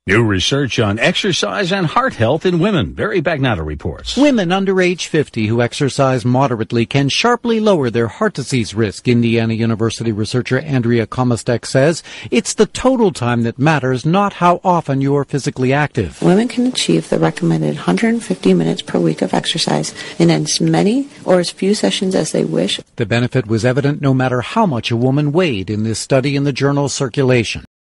New research on exercise and heart health in women. Barry Bagnata reports. Women under age 50 who exercise moderately can sharply lower their heart disease risk. Indiana University researcher Andrea Komostek says it's the total time that matters, not how often you are physically active. Women can achieve the recommended 150 minutes per week of exercise in as many or as few sessions as they wish. The benefit was evident no matter how much a woman weighed in this study in the journal Circulation.